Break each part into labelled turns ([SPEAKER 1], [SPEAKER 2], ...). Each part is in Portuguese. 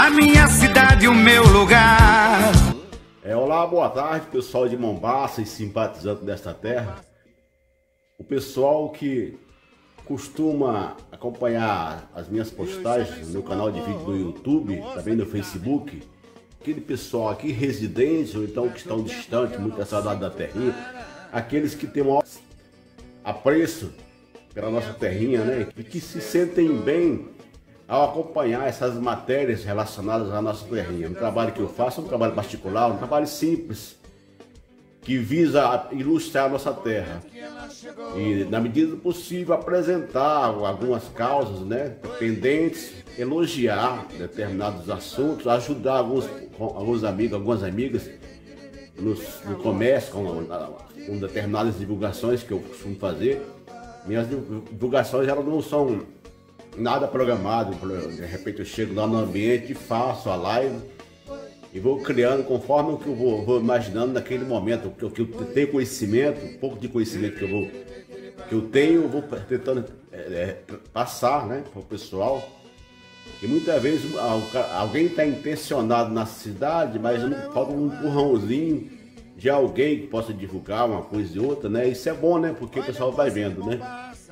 [SPEAKER 1] a minha cidade, o meu lugar.
[SPEAKER 2] Olá, boa tarde, pessoal de Mombaça e simpatizantes desta terra. O pessoal que costuma acompanhar as minhas postagens no meu canal de vídeo do YouTube, também no Facebook, aquele pessoal aqui residente ou então que estão distantes, muita saudade da terrinha, aqueles que têm um apreço pela nossa terrinha, né? E que se sentem bem ao acompanhar essas matérias relacionadas à nossa terrinha. Um trabalho que eu faço é um trabalho particular, um trabalho simples, que visa ilustrar a nossa terra. E, na medida do possível, apresentar algumas causas, né, pendentes, elogiar determinados assuntos, ajudar alguns amigos, algumas amigas no comércio, com determinadas divulgações que eu costumo fazer. Minhas divulgações, elas não são nada programado. De repente eu chego lá no ambiente, faço a live e vou criando conforme o que eu vou imaginando naquele momento, o que eu tenho conhecimento, um pouco de conhecimento que eu tenho, eu vou tentando passar, né, para o pessoal. E muitas vezes alguém está intencionado na cidade, mas falta um empurrãozinho de alguém que possa divulgar uma coisa e outra, né? Isso é bom, né? Porque o pessoal vai vendo, né?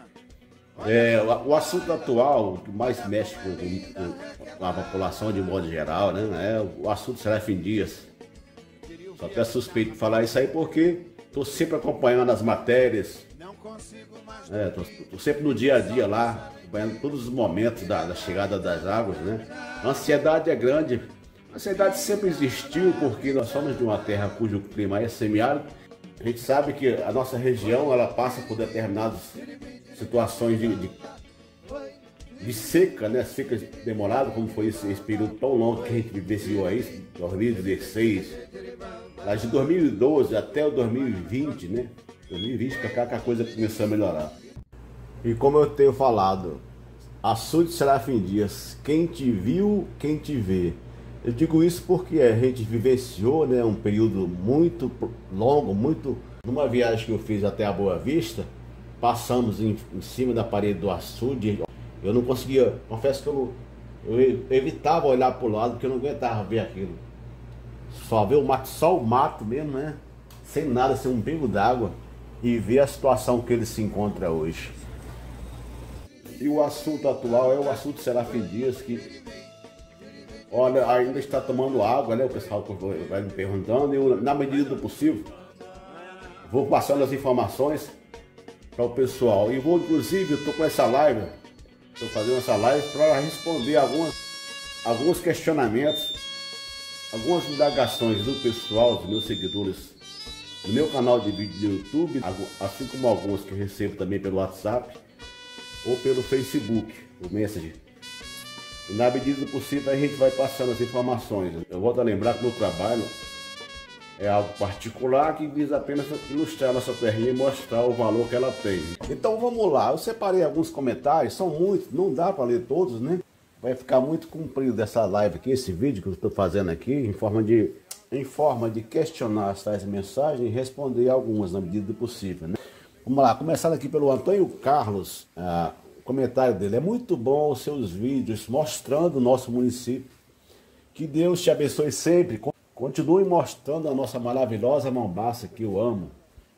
[SPEAKER 2] O assunto atual que mais mexe com a população de modo geral, né? É o assunto Serafim Dias. Só até suspeito de falar isso aí porque estou sempre acompanhando as matérias. Tô sempre no dia a dia lá, acompanhando todos os momentos da chegada das águas, né? A ansiedade é grande. A ansiedade sempre existiu porque nós somos de uma terra cujo clima é semiárido. A gente sabe que a nossa região ela passa por determinadas situações de seca, né? Seca demorada, como foi esse período tão longo que a gente vivenciou aí, 2016, lá de 2012 até o 2020, né? 2020 para cá que a coisa começou a melhorar. E como eu tenho falado, açude Serafim Dias, quem te viu, quem te vê. Eu digo isso porque a gente vivenciou, né, um período muito longo, numa viagem que eu fiz até a Boa Vista, passamos em cima da parede do açude. Eu não conseguia, confesso que eu evitava olhar para o lado porque eu não aguentava ver aquilo. Só ver o mato, só o mato mesmo, né? Sem nada, sem um pingo d'água, e ver a situação que ele se encontra hoje. E o assunto atual é o assunto Serafim Dias, que olha, ainda está tomando água, né? O pessoal vai me perguntando, e eu, na medida do possível, vou passando as informações para o pessoal. E vou, inclusive, eu estou com essa live, estou fazendo essa live para responder alguns questionamentos, algumas indagações do pessoal, dos meus seguidores, no meu canal de vídeo do YouTube, assim como algumas que eu recebo também pelo WhatsApp ou pelo Facebook, o Messenger. E na medida do possível a gente vai passando as informações. Eu volto a lembrar que o meu trabalho é algo particular que visa apenas ilustrar a nossa terrinha e mostrar o valor que ela tem. Então vamos lá, eu separei alguns comentários, são muitos, não dá para ler todos, né? Vai ficar muito comprido essa live aqui, esse vídeo que eu estou fazendo aqui, em forma de questionar essas mensagens e responder algumas na medida do possível, né? Vamos lá, começando aqui pelo Antônio Carlos. O comentário dele: é muito bom os seus vídeos mostrando o nosso município. Que Deus te abençoe sempre. Continue mostrando a nossa maravilhosa Mombaça, que eu amo.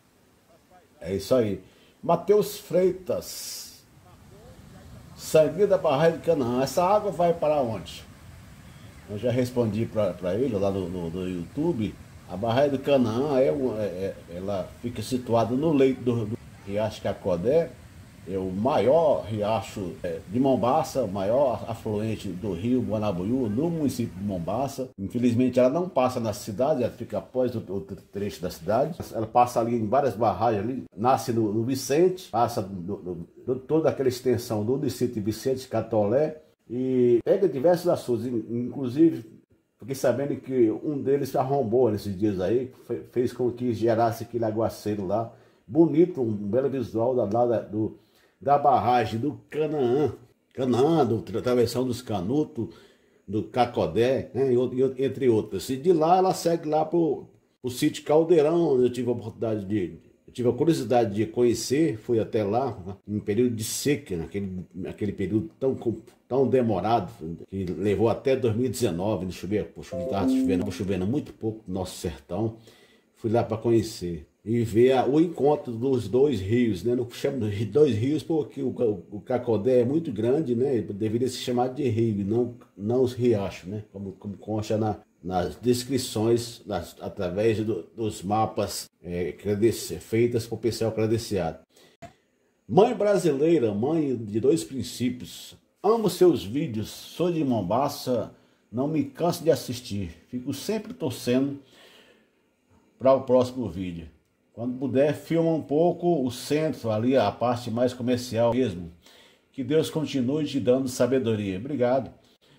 [SPEAKER 2] É isso aí. Matheus Freitas: Sangria da Barragem de Canaã, essa água vai para onde? Eu já respondi para ele lá no YouTube. A Barragem do Canaã ela fica situada no leito do Riacho Cacodé. É o maior riacho de Mombaça, o maior afluente do rio Guanabuiú, no município de Mombaça. Infelizmente ela não passa na cidade, ela fica após o trecho da cidade. Ela passa ali em várias barragens, ali, nasce no Vicente, passa toda aquela extensão do distrito Vicente Catolé e pega diversos açudes, inclusive fiquei sabendo que um deles se arrombou nesses dias aí, fez com que gerasse aquele aguaceiro lá, bonito, um belo visual da barragem do Canaã, da travessão dos Canutos, do Cacodé, né, entre outras. E de lá ela segue lá para o sítio Caldeirão, onde eu tive a oportunidade Eu tive a curiosidade de conhecer, fui até lá, em período de seca, naquele período tão demorado, que levou até 2019, estava chovendo muito pouco no nosso sertão. Fui lá para conhecer e ver o encontro dos dois rios, né? Não chamo de dois rios porque o Cacodé é muito grande, né? Deveria se chamar de rio, não os riachos, né? Como consta nas descrições, através dos mapas feitas por pessoal credenciado. Mãe brasileira, mãe de dois princípios. Amo seus vídeos, sou de Mombaça, não me canso de assistir. Fico sempre torcendo para o próximo vídeo. Quando puder, filma um pouco o centro, ali a parte mais comercial mesmo. Que Deus continue te dando sabedoria. Obrigado.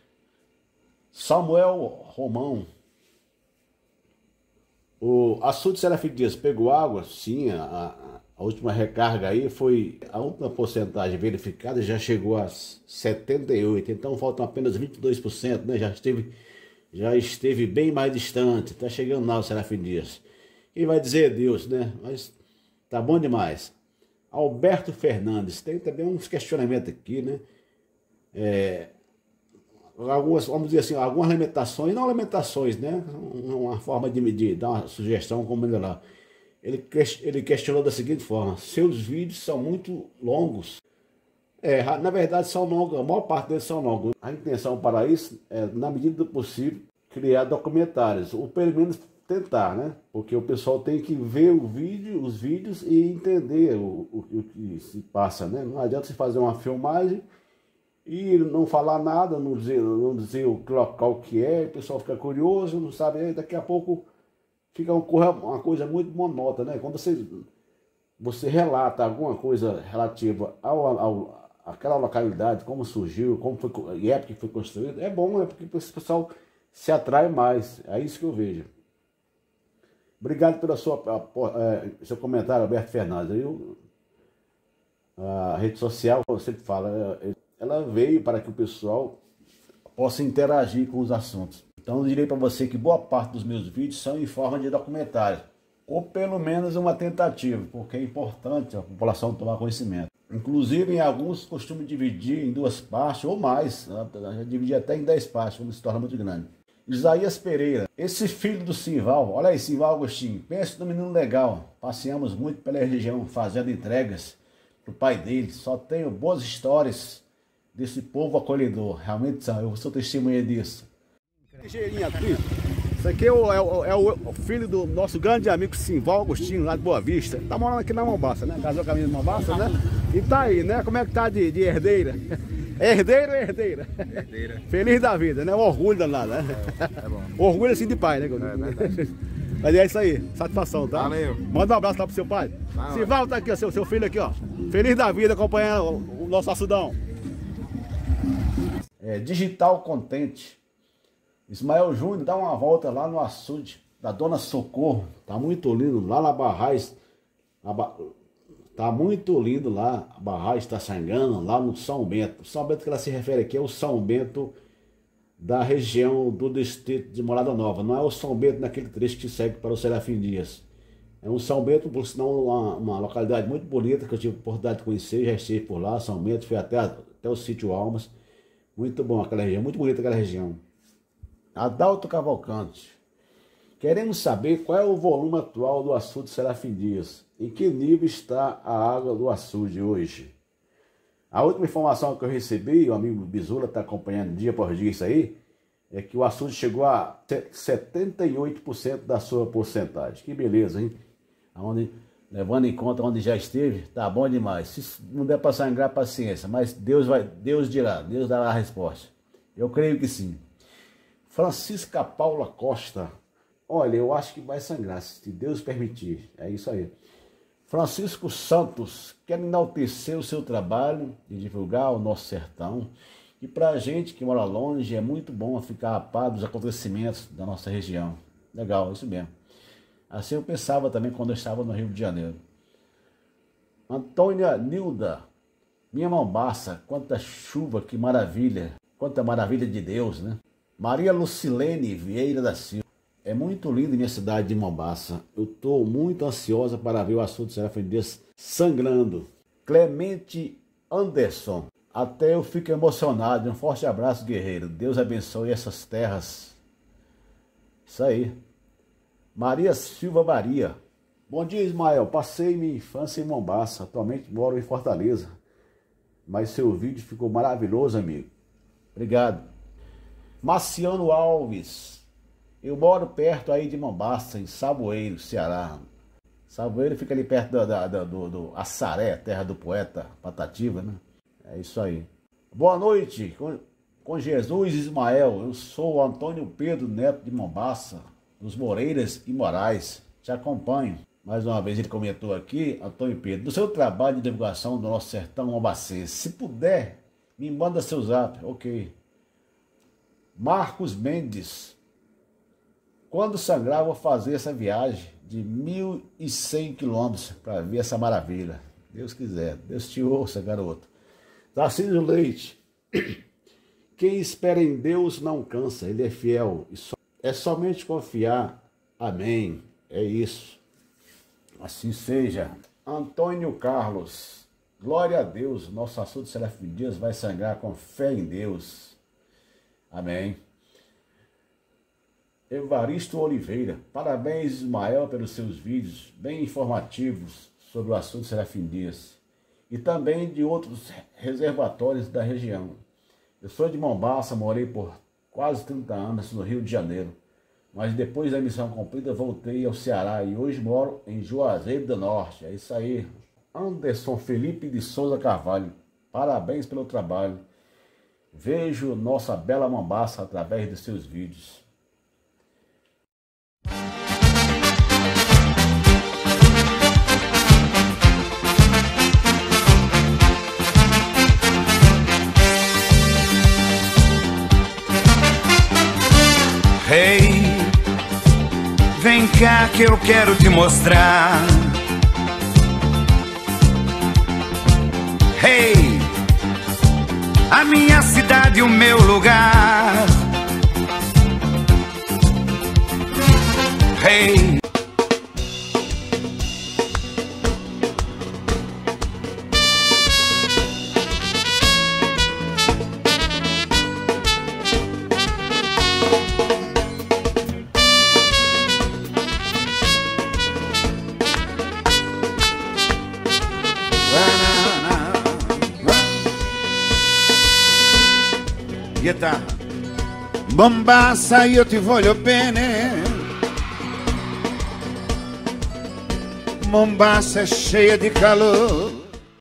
[SPEAKER 2] Samuel Romão. O Açude Serafim Dias pegou água? Sim, a última recarga aí foi, a última porcentagem verificada já chegou a 78%, então faltam apenas 22%, né? Já esteve bem mais distante, está chegando lá o Serafim Dias. Quem vai dizer Deus, né? Mas tá bom demais. Alberto Fernandes, tem também uns questionamentos aqui, né? Vamos dizer assim, algumas limitações, não limitações, né? Uma forma de medir, dar uma sugestão como melhorar. Ele questionou da seguinte forma: seus vídeos são muito longos. Na verdade são longos, a maior parte deles são longos. A intenção para isso é, na medida do possível, criar documentários, ou pelo menos tentar, né? Porque o pessoal tem que ver os vídeos e entender o que se passa, né? Não adianta você fazer uma filmagem e não falar nada, não dizer o local que é, o pessoal fica curioso, não sabe, aí daqui a pouco fica uma coisa muito monótona, né? Quando você relata alguma coisa relativa àquela localidade, como surgiu, como foi, e época que foi construído, é bom, né? Porque o pessoal se atrai mais, é isso que eu vejo. Obrigado pelo seu comentário, Alberto Fernandes. A rede social, como eu sempre falo, ela veio para que o pessoal possa interagir com os assuntos. Então eu direi para você que boa parte dos meus vídeos são em forma de documentário, ou pelo menos uma tentativa, porque é importante a população tomar conhecimento. Inclusive em alguns costumo dividir em 2 partes ou mais, já dividi até em 10 partes, quando se torna muito grande. Isaías Pereira, esse filho do Simval, olha aí Simval Agostinho, pensa no menino legal, passeamos muito pela região fazendo entregas pro pai dele, só tenho boas histórias desse povo acolhedor, realmente eu sou testemunha disso. Isso aqui é o filho do nosso grande amigo Simval Agostinho, lá de Boa Vista, tá morando aqui na Mombaça, né, casou com a menina de Mombaça, né, e tá aí, né, como é que tá de herdeira? Herdeiro ou herdeira? Herdeira. Feliz da vida, né? Um orgulho danado, né? É bom. Orgulho assim de pai, né? Mas é isso aí, satisfação, tá? Valeu. Manda um abraço lá pro seu pai. Simval tá aqui, ó, seu filho aqui, ó. Feliz da vida acompanhando o nosso açudão. Digital Contente. Ismael Júnior, dá uma volta lá no açude da Dona Socorro. Tá muito lindo, lá na Barrais. Tá muito lindo lá, a barragem está sangando, lá no São Bento. O São Bento que ela se refere aqui é o São Bento da região do distrito de Morada Nova. Não é o São Bento naquele trecho que segue para o Serafim Dias. É um São Bento, por sinal, uma localidade muito bonita que eu tive a oportunidade de conhecer, já estive por lá, São Bento, fui até o sítio Almas. Muito bom aquela região, muito bonita aquela região. Adalto Cavalcante. Queremos saber qual é o volume atual do açude Serafim Dias. Em que nível está a água do açude hoje? A última informação que eu recebi, o amigo Bizula está acompanhando dia por dia isso aí, é que o açude chegou a 78% da sua porcentagem. Que beleza, hein? Levando em conta onde já esteve, tá bom demais. Se não der para sangrar, paciência, mas Deus dará a resposta. Eu creio que sim. Francisca Paula Costa. Olha, eu acho que vai sangrar, se Deus permitir. É isso aí. Francisco Santos, quer enaltecer o seu trabalho e divulgar o nosso sertão. E para a gente que mora longe, é muito bom ficar a par dos acontecimentos da nossa região. Legal, isso mesmo. Assim eu pensava também quando eu estava no Rio de Janeiro. Antônia Nilda, minha Mombaça, quanta chuva, que maravilha. Quanta maravilha de Deus, né? Maria Lucilene Vieira da Silva. É muito lindo minha cidade de Mombaça. Eu estou muito ansiosa para ver o açude do Serafim Dias sangrando. Clemente Anderson. Até eu fico emocionado. Um forte abraço, guerreiro. Deus abençoe essas terras. Isso aí. Maria Silva Maria. Bom dia, Ismael. Passei minha infância em Mombaça. Atualmente moro em Fortaleza. Mas seu vídeo ficou maravilhoso, amigo. Obrigado. Marciano Alves. Eu moro perto aí de Mombaça, em Saboeiro, Ceará. Saboeiro fica ali perto do Assaré, terra do poeta Patativa, né? É isso aí. Boa noite, com Jesus Ismael. Eu sou o Antônio Pedro Neto de Mombaça, dos Moreiras e Moraes. Te acompanho. Mais uma vez ele comentou aqui, Antônio Pedro, do seu trabalho de divulgação do nosso sertão mombacense. Se puder, me manda seu zap. Ok. Marcos Mendes. Quando sangrar, vou fazer essa viagem de 1.100 quilômetros para ver essa maravilha. Deus quiser. Deus te ouça, garoto. Tarcísio Leite. Quem espera em Deus não cansa. Ele é fiel. É somente confiar. Amém. É isso. Assim seja. Antônio Carlos. Glória a Deus. Nosso açude Serafim Dias vai sangrar com fé em Deus. Amém. Evaristo Oliveira. Parabéns, Ismael, pelos seus vídeos bem informativos sobre o assunto Serafim Dias e também de outros reservatórios da região. Eu sou de Mombaça, morei por quase 30 anos no Rio de Janeiro, mas depois da missão cumprida voltei ao Ceará e hoje moro em Juazeiro do Norte. É isso aí. Anderson Felipe de Souza Carvalho. Parabéns pelo trabalho. Vejo nossa bela Mombaça através dos seus vídeos.
[SPEAKER 1] Hey, vem cá que eu quero te mostrar. Hey, a minha cidade, o meu lugar. Hey.
[SPEAKER 3] Guitarra. Mombasa, io ti voglio bene. Mombasa è cheia di calor.